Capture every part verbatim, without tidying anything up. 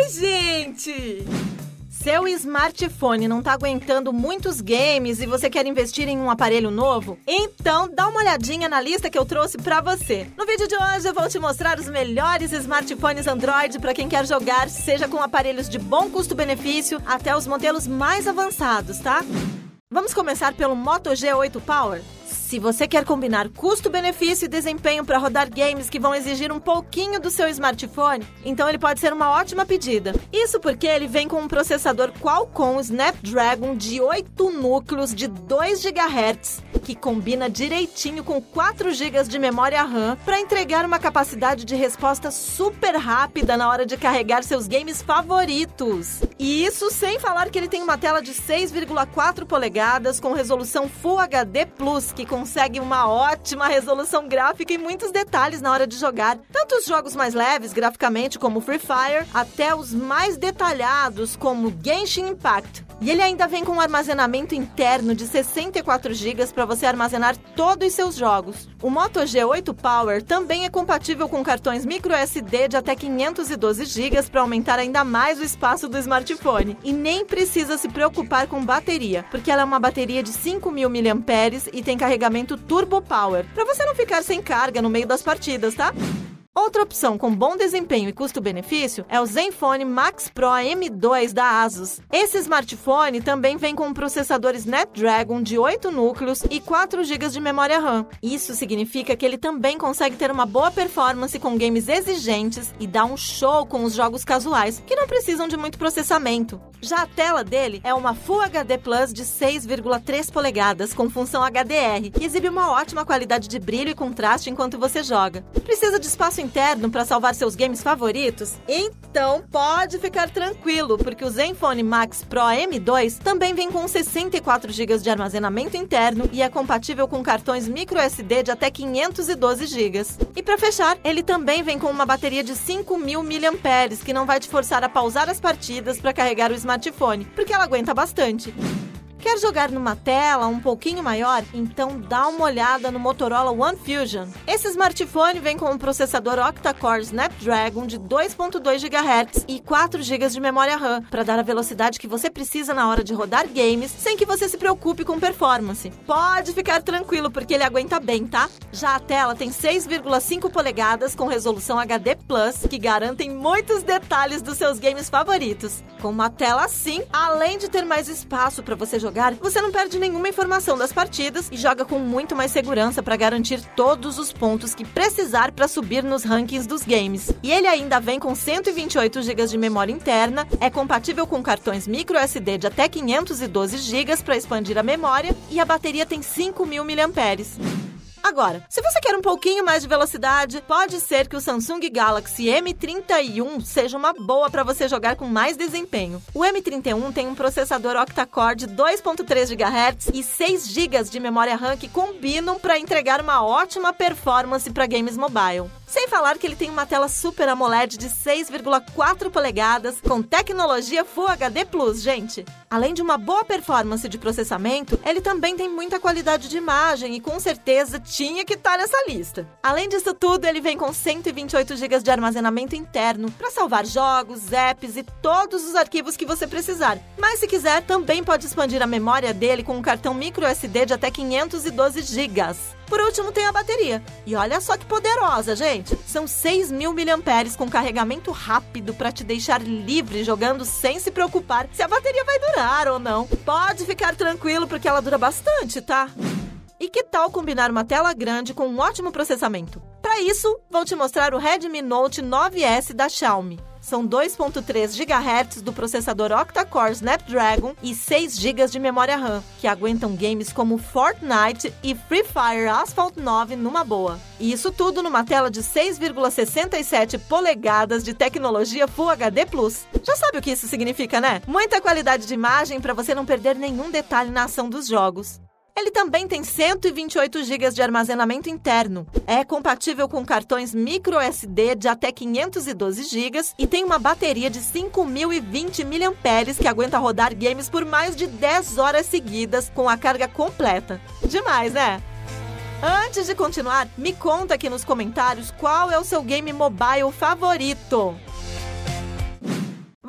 Oi, gente! Seu smartphone não tá aguentando muitos games e você quer investir em um aparelho novo? Então dá uma olhadinha na lista que eu trouxe pra você. No vídeo de hoje eu vou te mostrar os melhores smartphones Android para quem quer jogar, seja com aparelhos de bom custo-benefício até os modelos mais avançados, tá? Vamos começar pelo Moto G oito Power. Se você quer combinar custo-benefício e desempenho para rodar games que vão exigir um pouquinho do seu smartphone, então ele pode ser uma ótima pedida. Isso porque ele vem com um processador Qualcomm Snapdragon de oito núcleos de dois gigahertz, que combina direitinho com quatro gigas de memória RAM para entregar uma capacidade de resposta super rápida na hora de carregar seus games favoritos. E isso sem falar que ele tem uma tela de seis vírgula quatro polegadas com resolução Full H D Plus, que consegue uma ótima resolução gráfica e muitos detalhes na hora de jogar. Tanto os jogos mais leves graficamente como Free Fire, até os mais detalhados como Genshin Impact. E ele ainda vem com um armazenamento interno de sessenta e quatro gigas para você armazenar todos os seus jogos. O Moto G oito Power também é compatível com cartões micro S D de até quinhentos e doze gigas para aumentar ainda mais o espaço do smartphone. E nem precisa se preocupar com bateria, porque ela é uma bateria de cinco mil miliampères e tem carregamento Turbo Power, para você não ficar sem carga no meio das partidas, tá? Outra opção com bom desempenho e custo-benefício é o Zenfone Max Pro M dois da Asus. Esse smartphone também vem com um processador Snapdragon de oito núcleos e quatro gigas de memória RAM. Isso significa que ele também consegue ter uma boa performance com games exigentes e dá um show com os jogos casuais, que não precisam de muito processamento. Já a tela dele é uma Full H D Plus de seis vírgula três polegadas com função H D R, que exibe uma ótima qualidade de brilho e contraste enquanto você joga. Precisa de espaço interno para salvar seus games favoritos? Então pode ficar tranquilo, porque o Zenfone Max Pro M dois também vem com sessenta e quatro gigas de armazenamento interno e é compatível com cartões micro S D de até quinhentos e doze gigas. E para fechar, ele também vem com uma bateria de cinco mil miliampères, que não vai te forçar a pausar as partidas para carregar o smartphone, porque ela aguenta bastante. Quer jogar numa tela um pouquinho maior? Então dá uma olhada no Motorola One Fusion. Esse smartphone vem com um processador octa-core Snapdragon de dois vírgula dois gigahertz e quatro gigas de memória RAM, para dar a velocidade que você precisa na hora de rodar games, sem que você se preocupe com performance. Pode ficar tranquilo, porque ele aguenta bem, tá? Já a tela tem seis vírgula cinco polegadas com resolução H D Plus, que garantem muitos detalhes dos seus games favoritos. Com uma tela assim, além de ter mais espaço para você jogar, você não perde nenhuma informação das partidas e joga com muito mais segurança para garantir todos os pontos que precisar para subir nos rankings dos games. E ele ainda vem com cento e vinte e oito gigas de memória interna, é compatível com cartões micro S D de até quinhentos e doze gigas para expandir a memória e a bateria tem cinco mil miliampères. Agora, se você quer um pouquinho mais de velocidade, pode ser que o Samsung Galaxy M trinta e um seja uma boa para você jogar com mais desempenho. O M trinta e um tem um processador octa-core de dois vírgula três gigahertz e seis gigas de memória RAM que combinam para entregar uma ótima performance para games mobile. Sem falar que ele tem uma tela Super AMOLED de seis vírgula quatro polegadas com tecnologia Full H D Plus, gente. Além de uma boa performance de processamento, ele também tem muita qualidade de imagem e com certeza tinha que estar nessa lista. Além disso tudo, ele vem com cento e vinte e oito gigas de armazenamento interno para salvar jogos, apps e todos os arquivos que você precisar. Mas se quiser, também pode expandir a memória dele com um cartão micro S D de até quinhentos e doze gigas. Por último, tem a bateria. E olha só que poderosa, gente! São seis mil miliampères com carregamento rápido para te deixar livre jogando sem se preocupar se a bateria vai durar ou não. Pode ficar tranquilo, porque ela dura bastante, tá? E que tal combinar uma tela grande com um ótimo processamento? Para isso, vou te mostrar o Redmi Note nove S da Xiaomi. São dois vírgula três gigahertz do processador octa-core Snapdragon e seis gigas de memória RAM, que aguentam games como Fortnite e Free Fire Asphalt nove numa boa. E isso tudo numa tela de seis vírgula sessenta e sete polegadas de tecnologia Full H D Plus. Já sabe o que isso significa, né? Muita qualidade de imagem para você não perder nenhum detalhe na ação dos jogos. Ele também tem cento e vinte e oito gigas de armazenamento interno. É compatível com cartões micro S D de até quinhentos e doze gigas e tem uma bateria de cinco mil e vinte miliampères que aguenta rodar games por mais de dez horas seguidas com a carga completa. Demais, né? Antes de continuar, me conta aqui nos comentários qual é o seu game mobile favorito.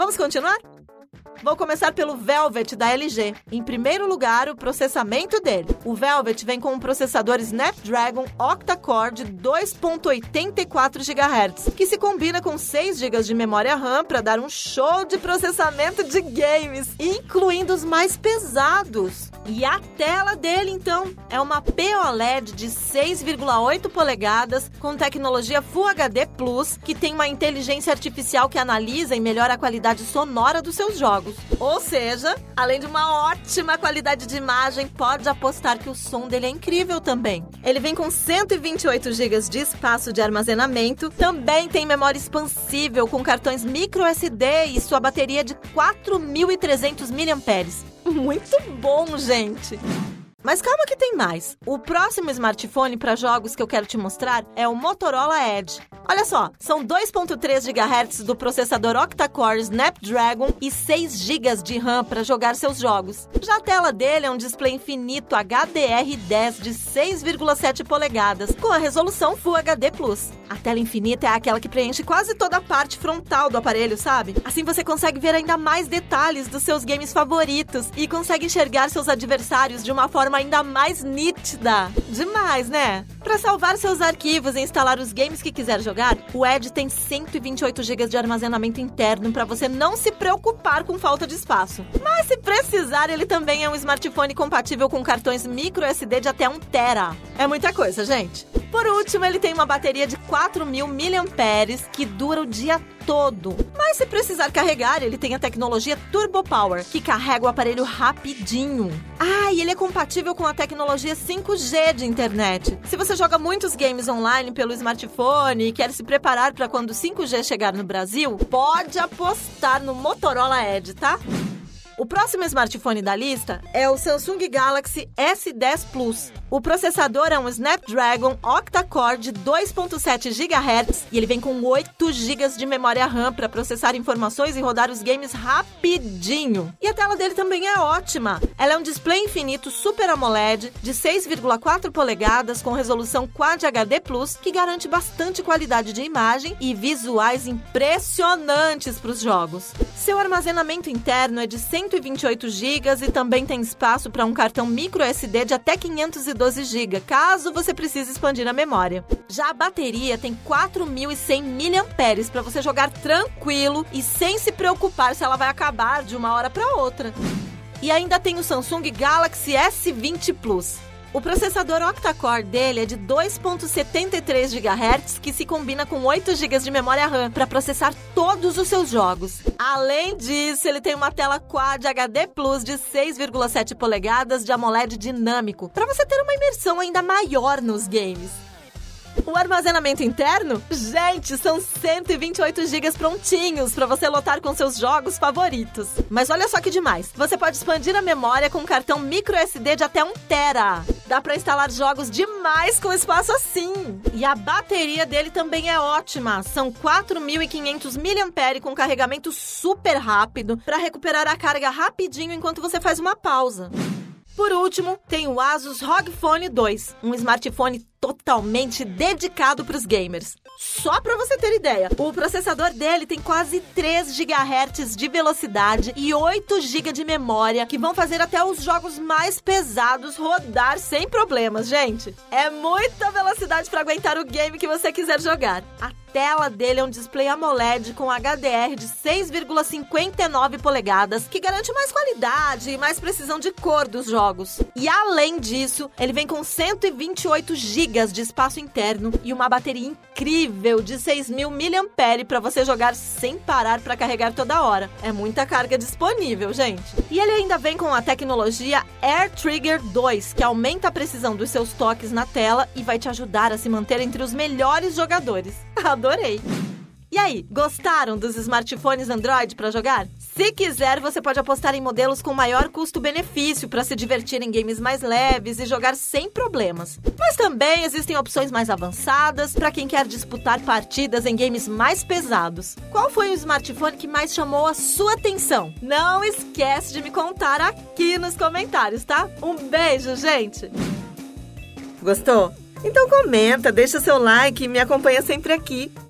Vamos continuar? Vou começar pelo Velvet da L G. Em primeiro lugar, o processamento dele. O Velvet vem com um processador Snapdragon octa-core de dois vírgula oitenta e quatro gigahertz, que se combina com seis gigas de memória RAM para dar um show de processamento de games, incluindo os mais pesados. E a tela dele, então, é uma P O L E D de seis vírgula oito polegadas com tecnologia Full H D Plus, que tem uma inteligência artificial que analisa e melhora a qualidade sonora dos seus jogos. Ou seja, além de uma ótima qualidade de imagem, pode apostar que o som dele é incrível também. Ele vem com cento e vinte e oito gigas de espaço de armazenamento, também tem memória expansível com cartões micro S D e sua bateria de quatro mil e trezentos miliampères-hora. Muito bom, gente! Mas calma que tem mais. O próximo smartphone para jogos que eu quero te mostrar é o Motorola Edge. Olha só, são dois vírgula três gigahertz do processador octa-core Snapdragon e seis gigas de RAM para jogar seus jogos. Já a tela dele é um display infinito H D R dez de seis vírgula sete polegadas, com a resolução Full H D Plus. A tela infinita é aquela que preenche quase toda a parte frontal do aparelho, sabe? Assim você consegue ver ainda mais detalhes dos seus games favoritos e consegue enxergar seus adversários de uma forma ainda mais nítida. Demais, né? Para salvar seus arquivos e instalar os games que quiser jogar, o Edge tem cento e vinte e oito gigas de armazenamento interno para você não se preocupar com falta de espaço. Mas se precisar, ele também é um smartphone compatível com cartões micro S D de até um tera. É muita coisa, gente. Por último, ele tem uma bateria de quatro mil miliampères-hora que dura o dia todo. Mas se precisar carregar, ele tem a tecnologia Turbo Power, que carrega o aparelho rapidinho. Ah, e ele é compatível com a tecnologia cinco G de internet. Se você joga muitos games online pelo smartphone e quer se preparar para quando o cinco G chegar no Brasil, pode apostar no Motorola Edge, tá? O próximo smartphone da lista é o Samsung Galaxy S dez Plus. O processador é um Snapdragon octa-core de dois vírgula sete gigahertz e ele vem com oito gigas de memória RAM para processar informações e rodar os games rapidinho. E a tela dele também é ótima. Ela é um display infinito Super AMOLED de seis vírgula quatro polegadas com resolução Quad H D Plus, que garante bastante qualidade de imagem e visuais impressionantes para os jogos. Seu armazenamento interno é de cento e vinte e oito gigas e também tem espaço para um cartão micro S D de até quinhentos e doze gigas, caso você precise expandir a memória. Já a bateria tem quatro mil e cem miliampères-hora para você jogar tranquilo e sem se preocupar se ela vai acabar de uma hora para outra. E ainda tem o Samsung Galaxy S vinte Plus. O processador octa-core dele é de dois vírgula setenta e três gigahertz, que se combina com oito gigas de memória RAM para processar todos os seus jogos. Além disso, ele tem uma tela Quad H D Plus de seis vírgula sete polegadas de AMOLED dinâmico, para você ter uma imersão ainda maior nos games. O armazenamento interno? Gente, são cento e vinte e oito gigas prontinhos para você lotar com seus jogos favoritos. Mas olha só que demais, você pode expandir a memória com um cartão micro S D de até um tera. Dá para instalar jogos demais com espaço assim. E a bateria dele também é ótima. São quatro mil e quinhentos miliampères-hora com carregamento super rápido para recuperar a carga rapidinho enquanto você faz uma pausa. Por último, tem o Asus R O G Phone dois, um smartphone totalmente dedicado para os gamers. Só para você ter ideia, o processador dele tem quase três gigahertz de velocidade e oito gigas de memória, que vão fazer até os jogos mais pesados rodar sem problemas, gente. É muita velocidade para aguentar o game que você quiser jogar. A tela dele é um display AMOLED com H D R de seis vírgula cinquenta e nove polegadas, que garante mais qualidade e mais precisão de cor dos jogos. E além disso, ele vem com cento e vinte e oito gigas de espaço interno e uma bateria incrível de seis mil miliampères-hora para você jogar sem parar para carregar toda hora. É muita carga disponível, gente. E ele ainda vem com a tecnologia Air Trigger dois, que aumenta a precisão dos seus toques na tela e vai te ajudar a se manter entre os melhores jogadores. Adorei! E aí, gostaram dos smartphones Android para jogar? Se quiser, você pode apostar em modelos com maior custo-benefício para se divertir em games mais leves e jogar sem problemas. Mas também existem opções mais avançadas para quem quer disputar partidas em games mais pesados. Qual foi o smartphone que mais chamou a sua atenção? Não esquece de me contar aqui nos comentários, tá? Um beijo, gente! Gostou? Então comenta, deixa seu like e me acompanha sempre aqui.